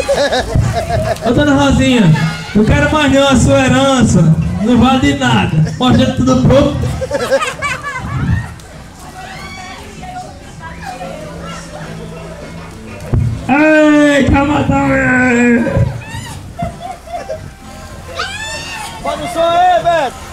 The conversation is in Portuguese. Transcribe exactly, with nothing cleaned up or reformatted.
Ô dona Rosinha, não quero mais não a sua herança. Não vale de nada. Mostra tudo pronto. Ei, calma, calma. Pode só aí, Beto.